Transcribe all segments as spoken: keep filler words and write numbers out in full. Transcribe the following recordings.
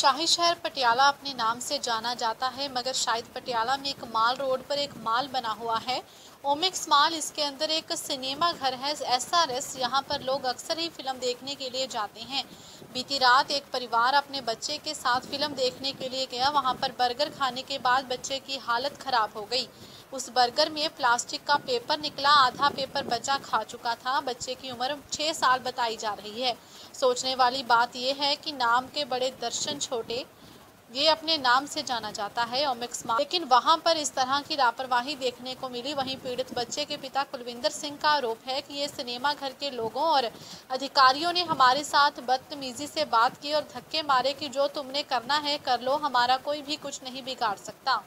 शाही शहर पटियाला अपने नाम से जाना जाता है, मगर शायद पटियाला में एक माल रोड पर एक माल बना हुआ है, ओमिक्स माल। इसके अंदर एक सिनेमा घर है, एस आर एस। यहाँ पर लोग अक्सर ही फिल्म देखने के लिए जाते हैं। बीती रात एक परिवार अपने बच्चे के साथ फिल्म देखने के लिए गया। वहाँ पर बर्गर खाने के बाद बच्चे की हालत खराब हो गई। उस बर्गर में प्लास्टिक का पेपर निकला, आधा पेपर बच्चा खा चुका था। बच्चे की उम्र छः साल बताई जा रही है। सोचने वाली बात यह है कि नाम के बड़े दर्शन छोटे, ये अपने नाम से जाना जाता है ओमिक्स माल, लेकिन वहां पर इस तरह की लापरवाही देखने को मिली। वहीं पीड़ित बच्चे के पिता कुलविंदर सिंह का आरोप है कि ये सिनेमा घर के लोगों और अधिकारियों ने हमारे साथ बदतमीजी से बात की और धक्के मारे कि जो तुमने करना है कर लो, हमारा कोई भी कुछ नहीं बिगाड़ सकता।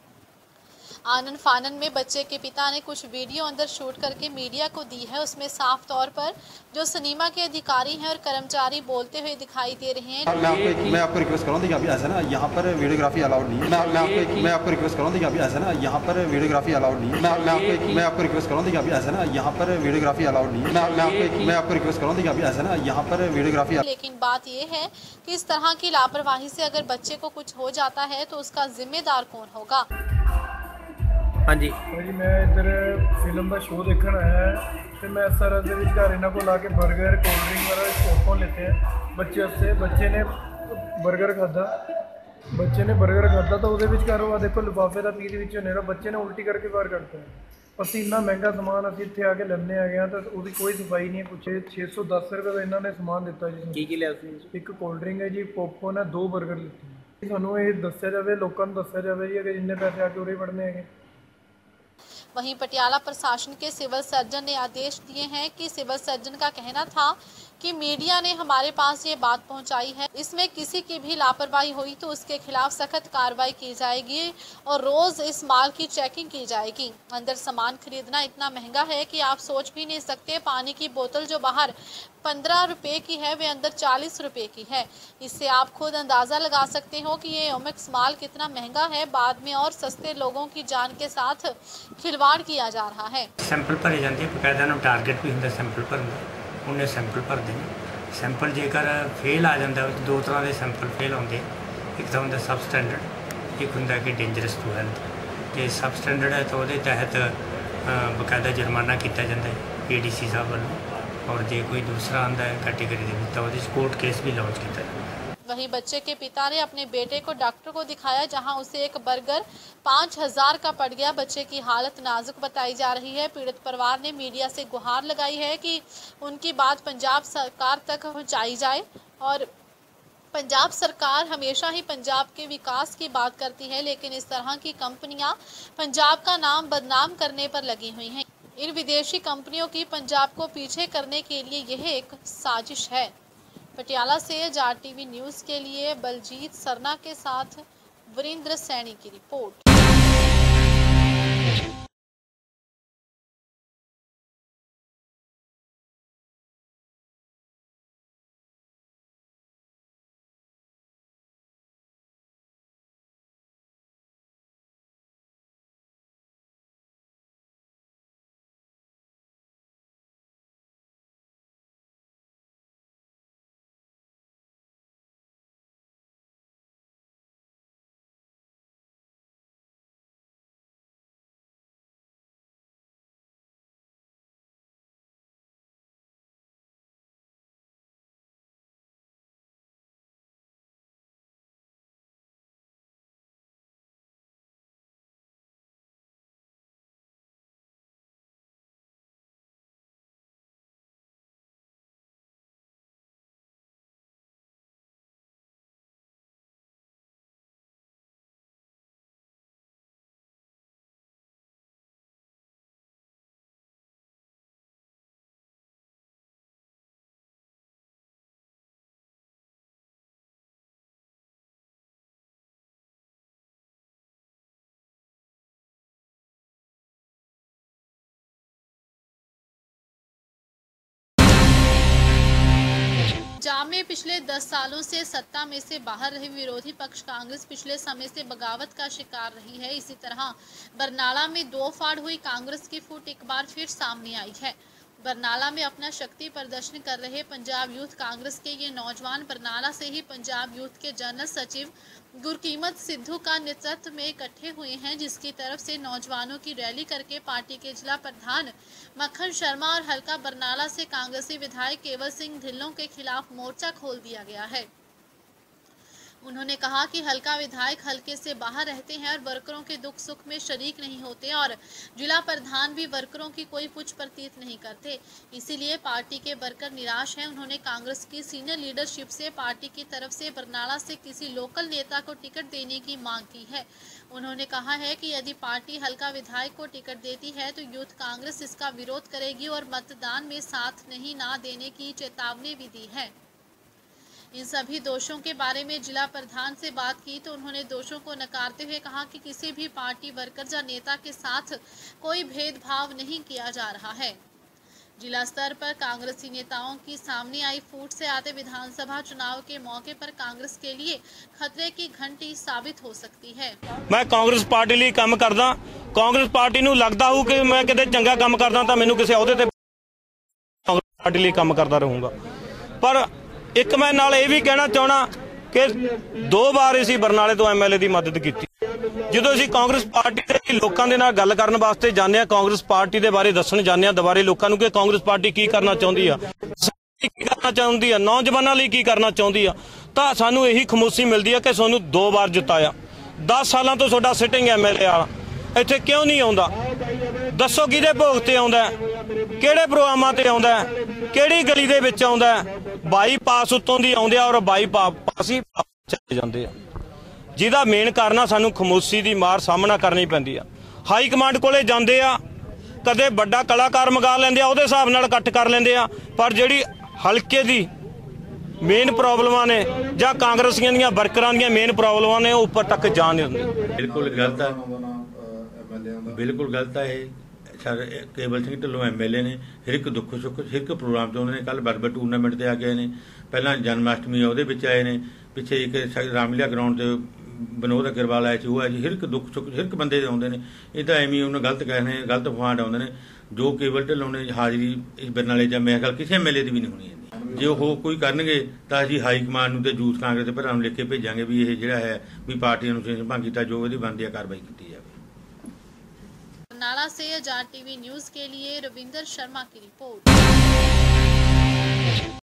आनन फानन में बच्चे के पिता ने कुछ वीडियो अंदर शूट करके मीडिया को दी है। उसमें साफ तौर पर जो सिनेमा के अधिकारी हैं और कर्मचारी बोलते हुए दिखाई दे रहे हैं। मैं आपको मैं आपको रिक्वेस्ट करूँ कि अभी ऐसा ना यहाँ पर वीडियोग्राफी अलाउड नहीं है। मैं मैं आपको मैं आपको रिक्वेस्ट करूँ कि अभी ऐसा ना यहाँ पर वीडियोग्राफी अलाउड नहीं है। मैं मैं आपको मैं आपको रिक्वेस्ट करूँ कि अभी ऐसा ना यहाँ पर वीडियोग्राफी अलाउड नहीं है। मैं मैं आपको मैं आपको रिक्वेस्ट करूँ कि अभी ऐसा ना यहाँ पर वीडियोग्राफी। लेकिन बात यह है कि इस तरह की लापरवाही से अगर बच्चे को कुछ हो जाता है तो उसका जिम्मेदार कौन होगा। हाँ जी जी, मैं इधर फिल्म का शो देखने आया है तो मैं एस आर एस के घर इन्हों को ला के बर्गर कोल्ड ड्रिंक वगैरह पॉपकॉर्न लेते हैं बच्चे से। बच्चे ने बर्गर खादा बच्चे ने बर्गर खादा तो वो देखो लिफाफे का पीस विच होने बच्चे ने उल्टी करके बाहर करता है। असं इन्ना महंगा समान अभी इतने आके लेने आ गए तो वो कोई सफाई नहीं है। कुछ छे सौ दस रुपये का इन्होंने समान दिता जी। की लिया एक कोल्ड ड्रिंक है जी, पॉपकॉर्न है, दो बर्गर लेते हैं। सानू ये दस्या जाए, लोगों को दस्या जाए जी अगर इन्ने पैसे आके उरे पड़ने हैं। वहीं पटियाला प्रशासन के सिविल सर्जन ने आदेश दिए हैं कि सिविल सर्जन का कहना था कि मीडिया ने हमारे पास ये बात पहुंचाई है, इसमें किसी की भी लापरवाही हुई तो उसके खिलाफ सख्त कार्रवाई की जाएगी और रोज इस माल की चेकिंग की जाएगी। अंदर सामान खरीदना इतना महंगा है कि आप सोच भी नहीं सकते। पानी की बोतल जो बाहर पंद्रह रुपए की है वे अंदर चालीस रुपए की है। इससे आप खुद अंदाजा लगा सकते हो कि ये ओमिक्स माल कितना महंगा है। बाद में और सस्ते लोगों की जान के साथ खिलवाड़ किया जा रहा है। सैंपल भरे जाते हैं, बकायदा ना टारगेट भी होंगे सैंपल भरने, उन्हें सैंपल भरते हैं। सैंपल जेकर फेल आ जाता है, दो तरह के सैंपल फेल होंगे। एक तो होंगे सब स्टैंडर्ड, एक होंगे कि डेंजरस टू हैल्थ। जो सब स्टैंडर्ड है तो वो तहत बकायदा जुर्माना किया जाता है ए डी सी साहब वालों, और जो कोई दूसरा आता है कैटेगरी तो वो कोर्ट केस भी लॉन्च किया जाता है। वहीं बच्चे के पिता ने अपने बेटे को डॉक्टर को दिखाया, जहां उसे एक बर्गर पाँच हजार का पड़ गया। बच्चे की हालत नाजुक बताई जा रही है। पीड़ित परिवार ने मीडिया से गुहार लगाई है कि उनकी बात पंजाब सरकार तक पहुंचाई जाए और पंजाब सरकार हमेशा ही पंजाब के विकास की बात करती है, लेकिन इस तरह की कंपनियां पंजाब का नाम बदनाम करने पर लगी हुई हैं। इन विदेशी कंपनियों की पंजाब को पीछे करने के लिए यह एक साजिश है। पटियाला से जार टीवी न्यूज़ के लिए बलजीत सरना के साथ वीरेंद्र सैनी की रिपोर्ट। पंजाब में पिछले दस सालों से सत्ता में से बाहर रही विरोधी पक्ष कांग्रेस पिछले समय से बगावत का शिकार रही है। इसी तरह बरनाला में दो फाड़ हुई कांग्रेस की फुट एक बार फिर सामने आई है। बरनाला में अपना शक्ति प्रदर्शन कर रहे पंजाब यूथ कांग्रेस के ये नौजवान बरनाला से ही पंजाब यूथ के जनरल सचिव गुरकीमत सिद्धू का नेतृत्व में इकट्ठे हुए हैं, जिसकी तरफ से नौजवानों की रैली करके पार्टी के जिला प्रधान मक्खन शर्मा और हल्का बरनाला से कांग्रेसी विधायक केवल सिंह ढिल्लों के खिलाफ मोर्चा खोल दिया गया है। उन्होंने कहा कि हल्का विधायक हल्के से बाहर रहते हैं और वर्करों के दुख सुख में शरीक नहीं होते और जिला प्रधान भी वर्करों की कोई पुछ प्रतीत नहीं करते, इसीलिए पार्टी के वर्कर निराश हैं। उन्होंने कांग्रेस की सीनियर लीडरशिप से पार्टी की तरफ से बरनाला से किसी लोकल नेता को टिकट देने की मांग की है। उन्होंने कहा है कि यदि पार्टी हल्का विधायक को टिकट देती है तो यूथ कांग्रेस इसका विरोध करेगी और मतदान में साथ नहीं ना देने की चेतावनी भी दी है। इन सभी दोषों के बारे में जिला प्रधान से बात की तो उन्होंने दोषों को नकारते हुए कहा कि किसी भी पार्टी वर्कर या नेता के साथ कोई भेदभाव नहीं किया जा रहा है। जिला स्तर पर कांग्रेसी नेताओं की सामने आई फूट से आते विधानसभा चुनाव के मौके पर कांग्रेस के लिए खतरे की घंटी साबित हो सकती है। मैं कांग्रेस पार्टी लिए काम करदा, कांग्रेस पार्टी नूं लगदा हो कि मैं किते चंगा काम करदा तां मैनूं किसी अहुदे ते कांग्रेस पार्टी लिए काम करदा रहूंगा। पर एक मैं नाल ये भी कहना चाहना कि दो बार असीं बरनाले तो एम एल ए की मदद की। ਜਦੋਂ ਅਸੀਂ ਕਾਂਗਰਸ ਪਾਰਟੀ ਦੇ ਲੋਕਾਂ ਦੇ ਨਾਲ ਗੱਲ ਕਰਨ ਵਾਸਤੇ ਜਾਂਦੇ ਆ, ਕਾਂਗਰਸ ਪਾਰਟੀ ਦੇ ਬਾਰੇ ਦੱਸਣ ਜਾਂਦੇ ਆ ਦੁਬਾਰੇ ਲੋਕਾਂ ਨੂੰ ਕਿ ਕਾਂਗਰਸ ਪਾਰਟੀ ਕੀ ਕਰਨਾ ਚਾਹੁੰਦੀ ਆ, ਕੀ ਕਰਨਾ ਚਾਹੁੰਦੀ ਆ, ਨੌਜਵਾਨਾਂ ਲਈ ਕੀ ਕਰਨਾ ਚਾਹੁੰਦੀ ਆ, ਤਾਂ ਸਾਨੂੰ ਇਹੀ ਖਮੋਸ਼ੀ ਮਿਲਦੀ ਆ ਕਿ ਸਾਨੂੰ ਦੋ ਵਾਰ ਜਿਤਾਇਆ। ਦਸ ਸਾਲਾਂ ਤੋਂ ਤੁਹਾਡਾ ਸਿਟਿੰਗ ਐਮ ਐਲ ਏ ਆ ਇੱਥੇ ਕਿਉਂ ਨਹੀਂ ਆਉਂਦਾ? ਦੱਸੋ ਕਿਹਦੇ ਭੋਗ ਤੇ ਆਉਂਦਾ, ਕਿਹੜੇ ਪ੍ਰੋਗਰਾਮਾਂ ਤੇ ਆਉਂਦਾ, ਕਿਹੜੀ ਗਲੀ ਦੇ ਵਿੱਚ ਆਉਂਦਾ? ਬਾਈ ਪਾਸ ਉੱਤੋਂ ਦੀ ਆਉਂਦੇ ਆ ਔਰ ਬਾਈ ਪਾਸ ਹੀ ਚਲੇ ਜਾਂਦੇ ਆ, ਜਿਹਦਾ ਮੇਨ ਕਾਰਨ ਆ ਸਾਨੂੰ ਖਮੋਸ਼ੀ ਦੀ ਮਾਰ ਸਾਹਮਣਾ ਕਰਨੀ ਪੈਂਦੀ ਆ। ਹਾਈ ਕਮਾਂਡ ਕੋਲੇ ਜਾਂਦੇ ਆ, ਕਦੇ ਵੱਡਾ ਕਲਾਕਾਰ ਮੰਗਾ ਲੈਂਦੇ ਆ, ਉਹਦੇ ਹਿਸਾਬ ਨਾਲ ਇਕੱਠ ਕਰ ਲੈਂਦੇ ਆ, ਪਰ ਜਿਹੜੀ ਹਲਕੇ ਦੀ ਮੇਨ ਪ੍ਰੋਬਲਮਾਂ ਨੇ ਜਾਂ ਕਾਂਗਰਸੀਆਂ ਦੀਆਂ ਵਰਕਰਾਂ ਦੀਆਂ ਮੇਨ ਪ੍ਰੋਬਲਮਾਂ ਨੇ ਉਹ ਉੱਪਰ ਤੱਕ ਜਾਣ ਨਹੀਂ ਦਿੰਦੇ। ਬਿਲਕੁਲ ਗਲਤ ਆ, ਬਿਲਕੁਲ ਗਲਤ ਆ। ਇਹ sir Kewal Singh Dhillon M L A ਨੇ, ਹਰ ਇੱਕ ਦੁੱਖ ਸੁੱਖ ਹਰ ਇੱਕ ਪ੍ਰੋਗਰਾਮ 'ਚ ਆਉਂਦੇ ਨੇ। ਕੱਲ੍ਹ ਬਰਬਰ ਟੂਰਨਾਮੈਂਟ 'ਤੇ ਆ ਕੇ ਆਏ ਨੇ, ਪਹਿਲਾਂ ਜਨਮ ਅਸ਼ਟਮੀ ਉਹਦੇ ਵਿੱਚ ਆਏ ਨੇ, ਪਿੱਛੇ ਇੱਕ ਰਾਮਲੀਲਾ ਗਰਾਊਂਡ 'ਤੇ ਵਿਨੋਦ ਅਗਰਵਾਲ ਆਏ ਸੀ, ਉਹ ਆਏ ਸੀ। ਹਰ ਇੱਕ ਦੁੱਖ ਸੁੱਖ ਹਰ ਇੱਕ ਬੰਦੇ ਦੇ ਆਉਂਦੇ ਨੇ। ਇਹ ਤਾਂ ਐਵੇਂ ਉਹਨਾਂ ਗਲਤ ਕਹਿਣੇ, ਗਲਤ ਫਾਂਡ ਆਉਂਦੇ ਨੇ। ਜੋ ਕੇਵਲ ਢਿੱਲੋਂ ਨੇ ਹਾਜ਼ਰੀ ਇਸ ਬਰਨਾਲੇ 'ਚ ਮੈਂ ਗੱਲ ਕਿਸੇ ਐਮ ਐਲ ਏ ਦੀ ਵੀ ਨਹੀਂ ਹੋਣੀ ਜਾਂਦੀ। ਜੇ ਉਹ ਕੋਈ ਕਰਨਗੇ ਤਾਂ ਅਸੀਂ ਹਾਈ ਕਮਾਂਡ ਨੂੰ ਤੇ ਯੂਥ ਕਾਂਗਰਸ ਦੇ ਭਰਾਵਾਂ ਨੂੰ ਲਿਖ ਕੇ ਭੇਜਾਂਗੇ ਵੀ ਇਹ ਜਿਹੜਾ ਹੈ ਵੀ ਪਾਰਟੀਆਂ ਨੂੰ ਸੰਭਾਲ ਕੀਤਾ, ਜੋ ਇਹਦੀ ਬਣਦੀ ਆ ਕਾਰਵਾਈ ਕੀਤੀ ਜਾਵੇ। बरनाला से आजाद टीवी न्यूज के लिए रविंदर शर्मा की रिपोर्ट।